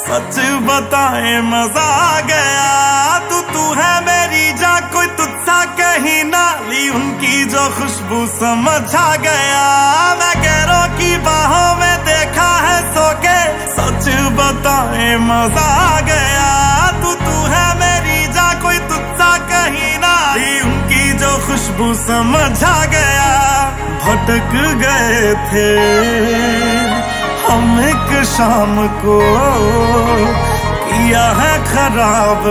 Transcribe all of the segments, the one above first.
सच बताए मजा आ गया। तू है मेरी जा, कोई तुझसा कहीं ना ली, उनकी जो खुशबू समझ आ गया। मैं गैरों की बाहों में देखा है सो के, सच बताए मजा आ गया। तू है मेरी जा, कोई तुझसा कहीं ना ली, उनकी जो खुशबू समझ आ गया। भटक गए थे हम एक शाम को, किया है खराब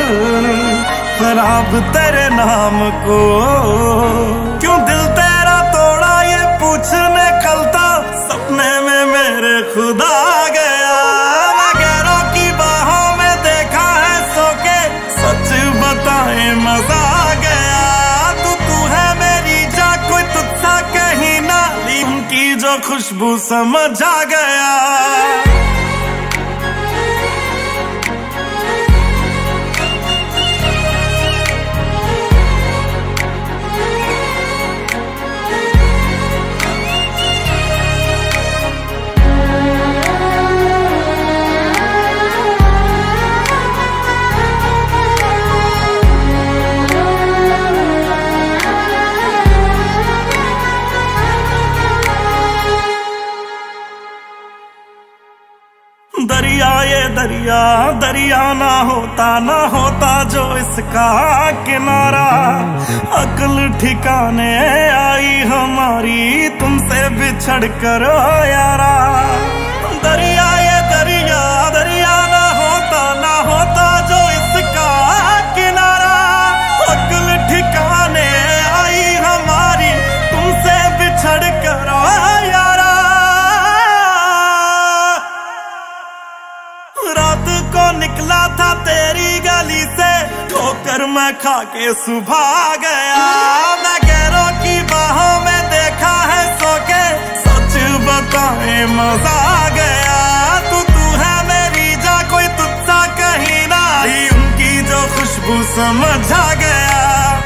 खराब तेरे नाम को। क्यों दिल तेरा तोड़ा ये पूछने कलता, सपने में मेरे खुदा आ गया। मैं गैरों की बाहों में देखा है सो के, सच बताए मजा आ गया। तू है मेरी जा, कोई तुझसा कहीं ना ली, उनकी जो खुशबू समझ आ गया। दरिया ये दरिया दरिया ना होता जो इसका किनारा। अक्ल ठिकाने आई हमारी तुमसे बिछड़ कर यारा। दरिया ये दरिया दरिया ना होता जो इसका किनारा। अक्ल ठिकाने आई हमारी तुमसे बिछड़ कर यारा। रात को निकला था तेरी गली से, ठोकर मैं खा के सुबह आ गया। मैं गैरों की बाहों में देखा है सो के, सच बताए मजा आ गया। तू है मेरी जा, कोई तुझसा कहीं ना ली, उनकी जो खुशबू समझ आ गया।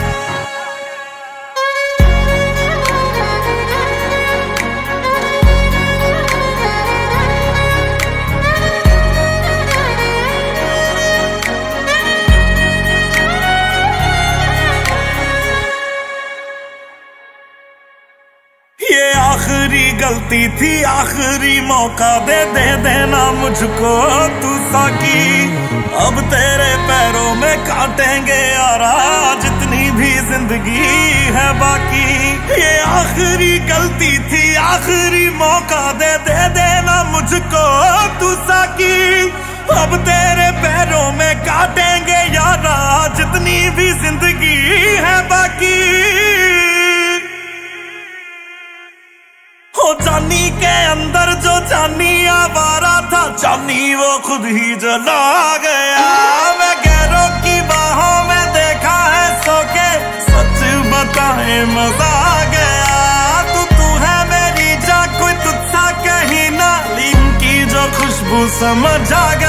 ये आखिरी गलती थी, आखिरी मौका दे देना मुझको तू साकी। अब तेरे पैरों में काटेंगे यारा, जितनी भी जिंदगी है बाकी। ये आखिरी गलती थी, आखिरी मौका दे देना मुझको तू साकी। अब तेरे पैरों में काटेंगे यारा, जितनी भी जिंदगी है बाकी। हो जानी के अंदर जो जानी आवारा था, जानी वो खुद ही जला गया। मैं गैरों की बाहों में देखा है सो के, सच बताए मजा आ गया। तू है मेरी जा, कोई तुझसा कहीं ना ली, उनकी जो खुशबू समझ आ गया।